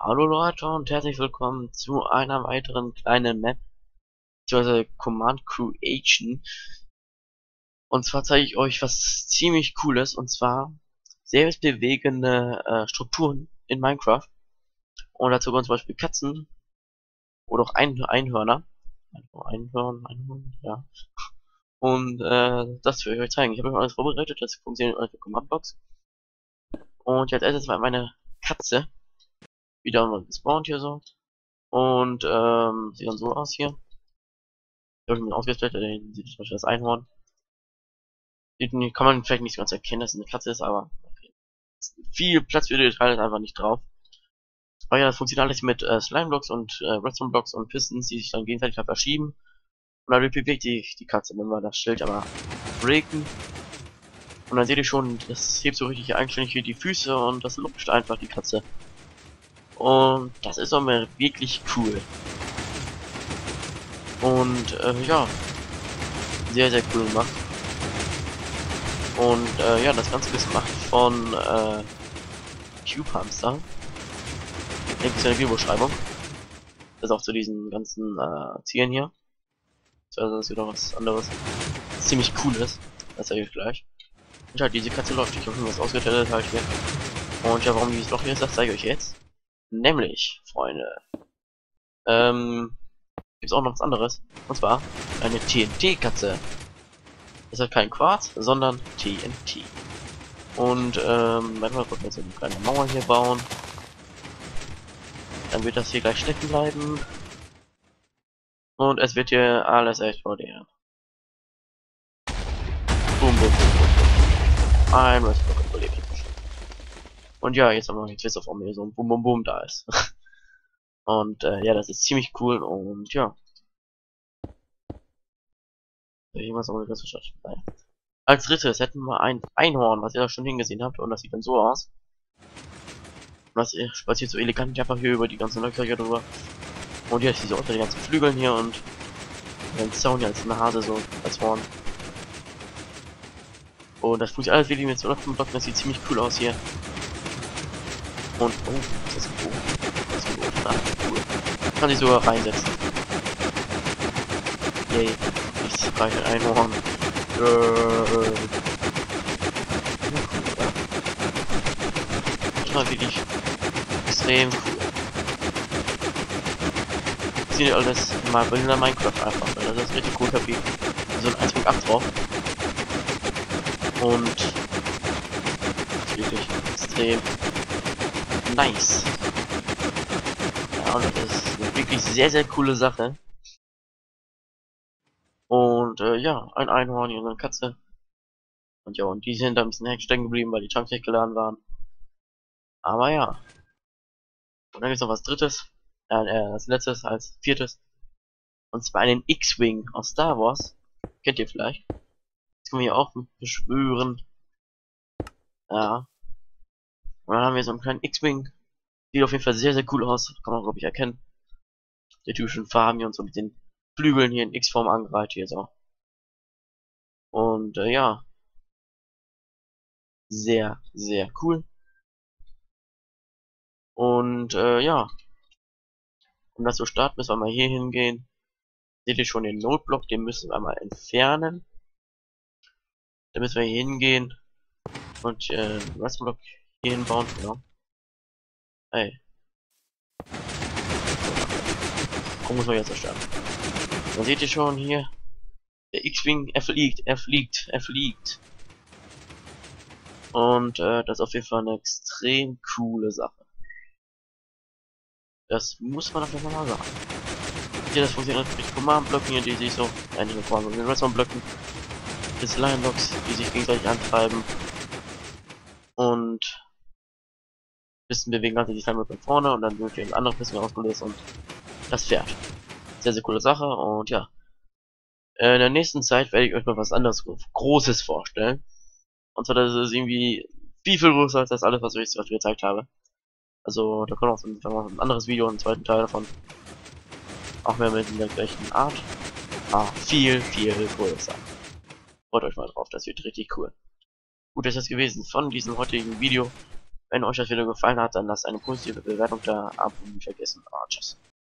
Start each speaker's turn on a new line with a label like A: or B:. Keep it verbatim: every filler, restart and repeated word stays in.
A: Hallo Leute und herzlich willkommen zu einer weiteren kleinen Map, beziehungsweise Command Creation. Und zwar zeige ich euch was ziemlich Cooles, und zwar selbstbewegende äh, Strukturen in Minecraft. Und dazu gehören zum Beispiel Katzen oder auch Ein Einhörner. Einhörn, Einhorn, ja. Und äh, das will ich euch zeigen. Ich habe euch alles vorbereitet, das funktioniert in eurer Command-Box. Und jetzt erstes mal meine Katze. Wieder mal gespawnt hier so. Und ähm, sieht dann so aus hier. Ich habe ihn ausgestellt, den sieht zum Beispiel das Einhorn. Den kann man vielleicht nicht ganz erkennen, dass es eine Katze ist, aber okay. Viel Platz für die Details ist einfach nicht drauf. Aber ja, das funktioniert alles mit äh, Slime-Blocks und äh, Redstone-Blocks und Pistons, die sich dann gegenseitig halt verschieben. Und dann bewegt die, die Katze, wenn wir das Schild aber breaken. Und dann seht ihr schon, das hebt so richtig eigenständig hier die Füße und das lutscht einfach die Katze. Und das ist auch mal wirklich cool. Und äh, ja, sehr, sehr cool gemacht. Und äh, ja, das Ganze ist gemacht von äh, Cube Hamster. Link ist in der Videobeschreibung. Das ist auch zu diesen ganzen äh, Zielen hier. Also das ist wieder was anderes. Was ziemlich cool ist. Das zeige ich gleich. Und halt, diese Katze läuft. Ich habe schon was ausgetestet halt hier. Und ja, warum dieses Loch hier ist, das zeige ich euch jetzt. Nämlich, Freunde, ähm, gibt's auch noch was anderes. Und zwar eine T N T-Katze. Das ist halt kein Quarz, sondern T N T. Und ähm, manchmal können wir jetzt eine kleine Mauer hier bauen. Dann wird das hier gleich stecken bleiben. Und es wird hier alles explodieren. Boom, boom, boom, boom, boom. Ein Restblock überlebt. Und ja, jetzt haben wir jetzt auf einmal so ein Boom, boom, boom da ist. Und äh, ja, das ist ziemlich cool und ja. Jemals auch das geschafft. Naja. Als drittes hätten wir ein Einhorn, was ihr da schon hingesehen habt, und das sieht dann so aus. Was spaziert so elegant einfach hier über die ganzen Löcher hier drüber. Und jetzt diese unter die ganzen Flügeln hier und den Zaun hier als Nase so als Horn. Und das funktioniert alles wirklich mit so Blocken, das sieht ziemlich cool aus hier. Und oh, das ist ein Boot. Das ist ein Boot. Ah, cool. Kann sich sogar reinsetzen. Yay. Ich reiche ein Einhorn. Äh, das war wirklich extrem cool. Sieht ihr alles mal in der Minecraft einfach, weil das ist richtig cool, hab ich so ein eins Punkt acht drauf. Und das ist wirklich extrem nice. Ja, und das ist eine wirklich sehr, sehr coole Sache. Und äh, ja, ein Einhorn und eine Katze. Und ja, und die sind da ein bisschen stecken geblieben, weil die Chunks nicht geladen waren. Aber ja. Und dann gibt's noch was drittes. Äh, äh, als letztes, als viertes. Und zwar einen X-Wing aus Star Wars. Kennt ihr vielleicht? Das können wir hier auch beschwören. Ja. Und dann haben wir so einen kleinen X-Wing. Sieht auf jeden Fall sehr, sehr cool aus. Kann man, glaube ich, erkennen. Die typischen Farben hier und so mit den Flügeln hier in X-Form angereiht hier so. Und äh, ja. Sehr, sehr cool. Und äh, ja. Um das zu starten, müssen wir mal hier hingehen. Seht ihr schon den Noteblock, den müssen wir mal entfernen. Dann müssen wir hier hingehen und äh, den Restblock hier hinbauen, genau. Ey. Warum muss man jetzt zerstören? Dann seht ihr schon hier. Der X-Wing, er fliegt, er fliegt, er fliegt. Und äh, das ist auf jeden Fall eine extrem coole Sache. Das muss man auf jeden Fall mal sagen. Hier, das funktioniert mit Command-Blöcken hier, die sich so, äh, nicht mit Command, mit Redstone-Blöcken, mit Line-Blocks, die sich gegenseitig antreiben. Und Pisten bewegen halt die Line-Blöcke nach vorne und dann wird hier andere Pisten ausgelöst und das fährt. Sehr, sehr coole Sache und ja. In der nächsten Zeit werde ich euch mal was anderes Großes vorstellen. Und zwar, das ist irgendwie viel, viel größer als das alles, was ich euch gezeigt habe. Also, da kommt auch ein, ein anderes Video, einen zweiten Teil davon. Auch mehr mit der gleichen Art. Ah, viel, viel größer. Freut euch mal drauf, das wird richtig cool. Gut, das ist das gewesen von diesem heutigen Video. Wenn euch das Video gefallen hat, dann lasst eine positive Bewertung da, ab und nicht vergessen. Ah, tschüss.